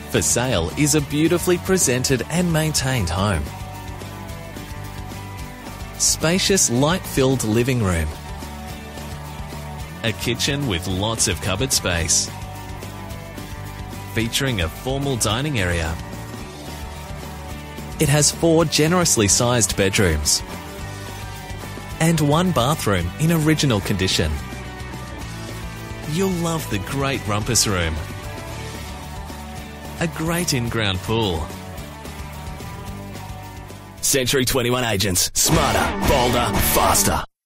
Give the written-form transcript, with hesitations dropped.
For sale is a beautifully presented and maintained home. Spacious, light-filled living room. A kitchen with lots of cupboard space. Featuring a formal dining area. It has 4 generously sized bedrooms. And 1 bathroom in original condition. You'll love the great rumpus room. A great in-ground pool. Century 21 Agents. Smarter, bolder, faster.